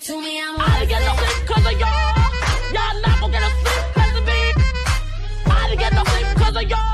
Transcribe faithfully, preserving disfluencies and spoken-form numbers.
to me, I'm I didn't get no sleep cause of y'all. Y'all not gonna get no sleep cause of me. I didn't get no sleep cause of y'all.